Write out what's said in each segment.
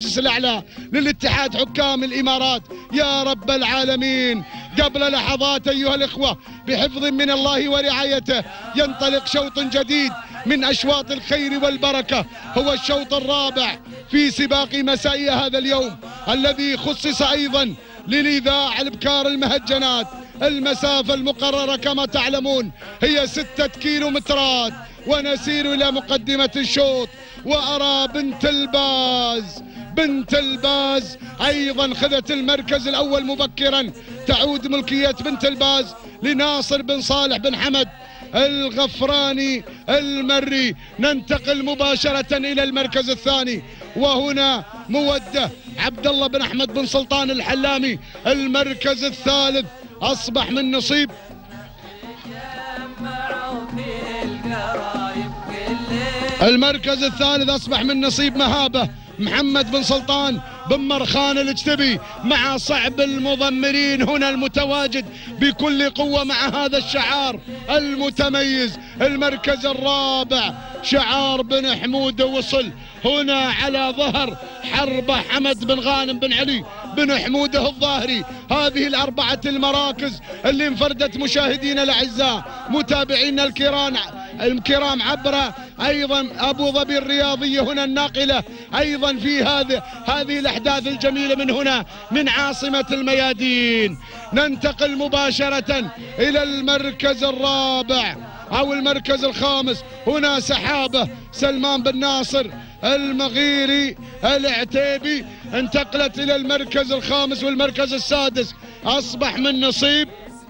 الأعلى للاتحاد حكام الإمارات يا رب العالمين. قبل لحظات أيها الإخوة بحفظ من الله ورعايته ينطلق شوط جديد من أشواط الخير والبركة، هو الشوط الرابع في سباق مساء هذا اليوم الذي خصص أيضا للإذاع الإبكار المهجنات. المسافة المقررة كما تعلمون هي 6 كيلومترات، ونسير إلى مقدمة الشوط. وأرى بنت الباز أيضا خذت المركز الأول مبكرا. تعود ملكية بنت الباز لناصر بن صالح بن حمد الغفراني المري. ننتقل مباشرة إلى المركز الثاني، وهنا مودة عبد الله بن أحمد بن سلطان الحلامي. المركز الثالث أصبح من نصيب مهابة محمد بن سلطان بن مرخان الاجتبي مع صعب المضمرين هنا المتواجد بكل قوة مع هذا الشعار المتميز. المركز الرابع شعار بن حمودة وصل هنا على ظهر حربة حمد بن غانم بن علي بن حمودة الظاهري. هذه الأربعة المراكز اللي انفردت مشاهدينا الأعزاء متابعينا الكرام عبر أيضا أبو ظبي الرياضية هنا الناقلة أيضا في هذه الأحداث الجميلة من هنا من عاصمة الميادين. ننتقل مباشرة إلى المركز الرابع أو المركز الخامس. هنا سحابة سلمان بن ناصر المغيري العتيبي انتقلت إلى المركز الخامس. والمركز السادس أصبح من نصيب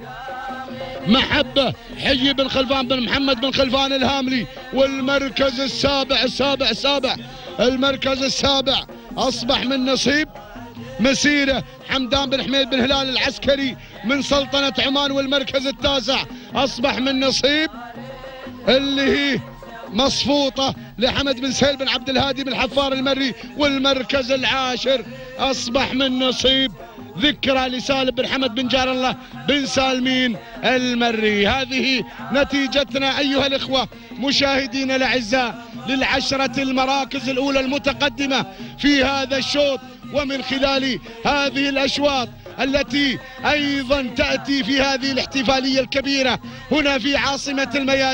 محبة حي بن خلفان بن محمد بن خلفان الهاملي. والمركز السابع المركز السابع أصبح من نصيب مسيرة حمدان بن حميد بن هلال العسكري من سلطنة عمان. والمركز التاسع أصبح من نصيب اللي هي مصفوطة لحمد بن سهيل بن عبد الهادي بن حفار المري. والمركز العاشر أصبح من نصيب ذكرى لسالم بن حمد بن جار الله بن سالمين المري. هذه نتيجتنا أيها الإخوة مشاهدينا الأعزاء للعشرة المراكز الأولى المتقدمة في هذا الشوط، ومن خلال هذه الأشواط التي أيضا تأتي في هذه الاحتفالية الكبيرة هنا في عاصمة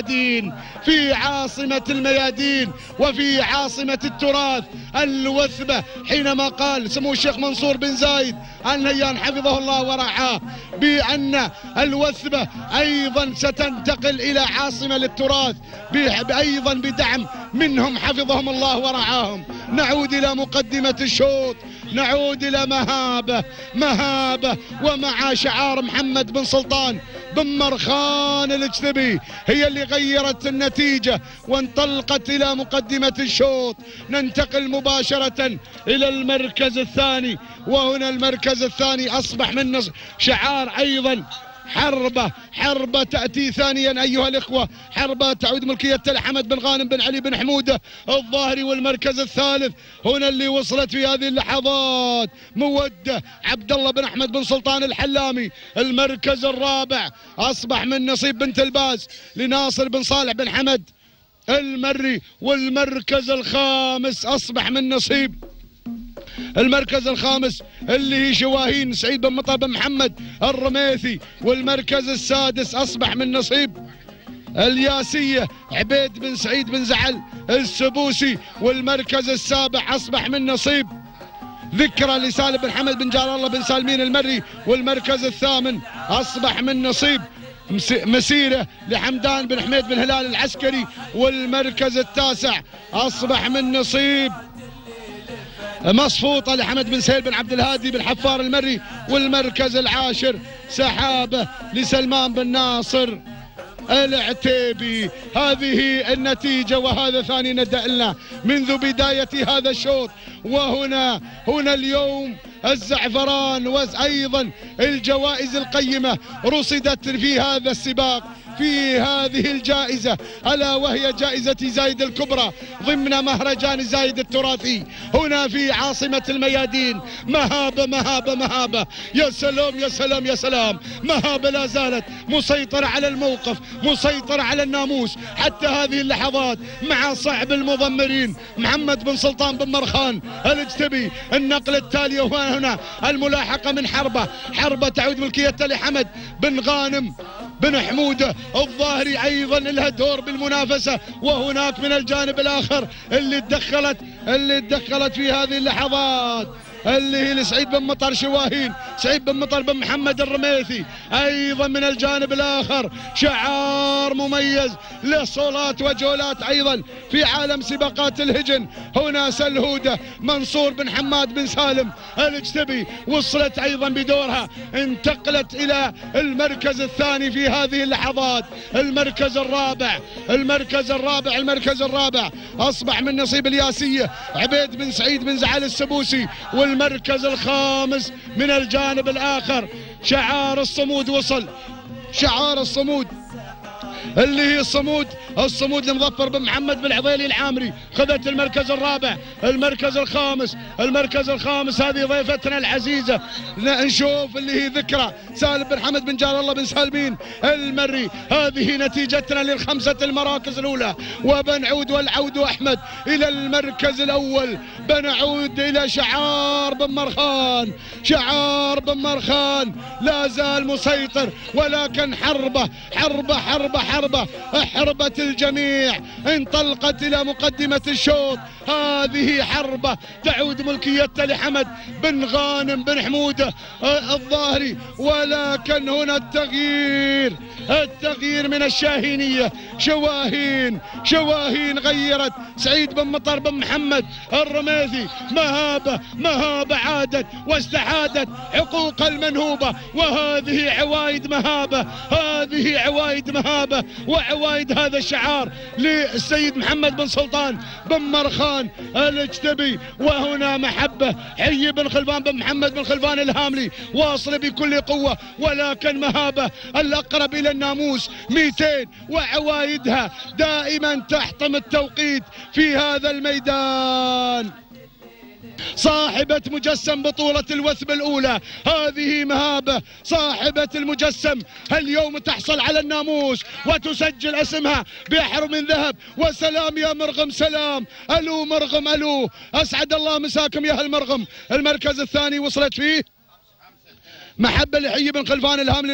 الميادين وفي عاصمة التراث الوثبة، حينما قال سمو الشيخ منصور بن زايد آل نهيان حفظه الله ورعاه بأن الوثبة أيضا ستنتقل إلى عاصمة للتراث أيضا بدعم منهم حفظهم الله ورعاهم. نعود إلى مقدمة الشوط، نعود إلى مهابة ومع شعار محمد بن سلطان بن مرخان الاجتبي هي اللي غيرت النتيجة وانطلقت إلى مقدمة الشوط. ننتقل مباشرة إلى المركز الثاني، وهنا المركز الثاني أصبح من شعار أيضا حربة تأتي ثانيا أيها الإخوة. حربة تعود ملكية حمد بن غانم بن علي بن حمودة الظاهري. والمركز الثالث هنا اللي وصلت في هذه اللحظات مودة عبد الله بن أحمد بن سلطان الحلامي. المركز الرابع أصبح من نصيب بنت الباز لناصر بن صالح بن حمد المري. والمركز الخامس أصبح من نصيب المركز الخامس اللي هي شواهين سعيد بن مطر بن محمد الرميثي. والمركز السادس أصبح من نصيب الياسية عبيد بن سعيد بن زعل السبوسي. والمركز السابع أصبح من نصيب ذكرى لسالم بن حمد بن جار الله بن سالمين المري. والمركز الثامن أصبح من نصيب مسيرة لحمدان بن حميد بن هلال العسكري. والمركز التاسع أصبح من نصيب مصفوطة لحمد بن سهيل بن عبد الهادي بن حفار المري. والمركز العاشر سحابة لسلمان بن ناصر العتيبي. هذه النتيجة وهذا ثاني نداء لنا منذ بداية هذا الشوط. وهنا اليوم الزعفران وأيضا الجوائز القيمة رصدت في هذا السباق في هذه الجائزة، ألا وهي جائزة زايد الكبرى ضمن مهرجان زايد التراثي هنا في عاصمة الميادين. مهابة مهابة مهابة، يا سلام يا سلام يا سلام. مهابة لا زالت مسيطرة على الموقف، مسيطرة على الناموس حتى هذه اللحظات مع صعب المضمرين محمد بن سلطان بن مرخان الاجتبي. النقلة التالية وهنا الملاحقة من حربة تعود ملكيتها لحمد بن غانم بن حمودة الظاهري، أيضا لها دور بالمنافسة. وهناك من الجانب الآخر اللي تدخلت في هذه اللحظات اللي هي لسعيد بن مطر شواهين، سعيد بن مطر بن محمد الرميثي. أيضا من الجانب الآخر شعار مميز لصولات وجولات أيضا في عالم سباقات الهجن. هنا سلهودة منصور بن حماد بن سالم الاجتبي وصلت أيضا بدورها، انتقلت إلى المركز الثاني في هذه اللحظات. المركز الرابع أصبح من نصيب الياسية عبيد بن سعيد بن زعل السبوسي. والمركز الخامس من الجانب الآخر شعار الصمود وصل، شعار الصمود اللي هي الصمود لمظفر بن محمد بن عضيلي العامري، خذت المركز الرابع. المركز الخامس هذه ضيفتنا العزيزة نشوف اللي هي ذكرى سالم بن حمد بن جار الله بن سالمين المري. هذه نتيجتنا للخمسة المراكز الأولى، وبنعود والعود أحمد إلى المركز الأول. بنعود إلى شعار بن مرخان لا زال مسيطر، ولكن حربت الجميع، انطلقت إلى مقدمة الشوط. هذه حربة تعود ملكيتها لحمد بن غانم بن حمودة الظاهري، ولكن هنا التغيير من الشاهينية. شواهين غيرت سعيد بن مطر بن محمد الرميثي. مهابة عادت واستعادت حقوق المنهوبة، وهذه عوايد مهابة وعوايد هذا الشعار للسيد محمد بن سلطان بن مرخان الاجتبي. وهنا محبة حي بن خلفان بن محمد بن خلفان الهاملي واصل بكل قوة، ولكن مهابة الأقرب إلى الناموس 200 وعوايدها دائما تحطم التوقيت في هذا الميدان. صاحبة مجسم بطولة الوثب الأولى هذه مهابة صاحبة المجسم، اليوم تحصل على الناموس وتسجل اسمها بأحر من ذهب. وسلام يا مرغم، سلام. ألو مرغم، ألو، أسعد الله مساكم يا هالمرغم. المركز الثاني وصلت فيه محبة لحي بن خلفان الهاملي.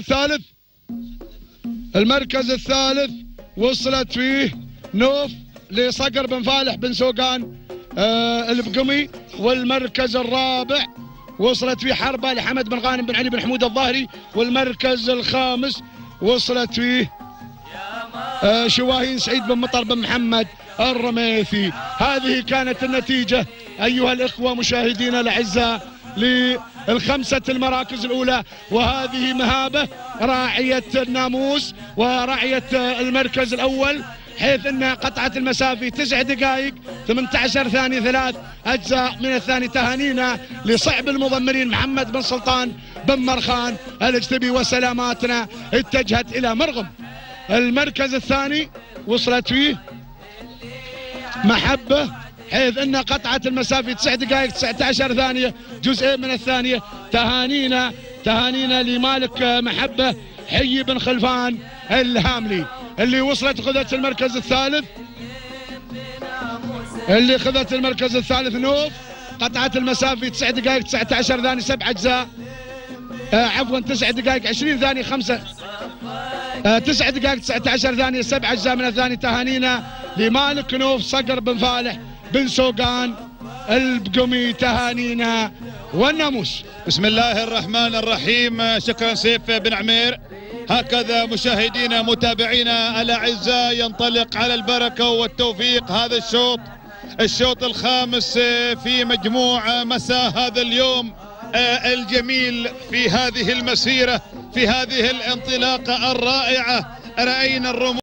المركز الثالث وصلت فيه نوف لصقر بن فالح بن سوقان البقمي. والمركز الرابع وصلت فيه حربة لحمد بن غانم بن علي بن حمود الظاهري. والمركز الخامس وصلت فيه شواهين سعيد بن مطر بن محمد الرميثي. هذه كانت النتيجة أيها الإخوة مشاهدينا الأعزاء للخمسة المراكز الأولى. وهذه مهابة راعية الناموس وراعية المركز الأول، حيث أنها قطعت المسافة 9 دقائق 18 ثانية 3 أجزاء من الثاني. تهانينا لصعب المضمرين محمد بن سلطان بن مرخان الاجتبي، وسلاماتنا اتجهت إلى مرغم. المركز الثاني وصلت فيه محبة، حيث أنها قطعت المسافة 9 دقائق 19 ثانية جزئين من الثانية. تهانينا لمالك محبة حي بن خلفان الهاملي اللي وصلت خذت المركز الثالث. نوف قطعت المسافة 9 دقائق 19 ثانية 7 أجزاء، عفوا 9 دقائق 20 ثانية 9 دقائق 19 ثانية 7 أجزاء من الثاني. تهانينا لمالك نوف صقر بن فالح بن سوقان البقمي. تهانينا والناموس. بسم الله الرحمن الرحيم. شكرا سيف بن عمير. هكذا مشاهدينا متابعينا الأعزاء ينطلق على البركة والتوفيق هذا الشوط الخامس في مجموع مساء هذا اليوم الجميل في هذه المسيرة، في هذه الانطلاقة الرائعة. رأينا الرموز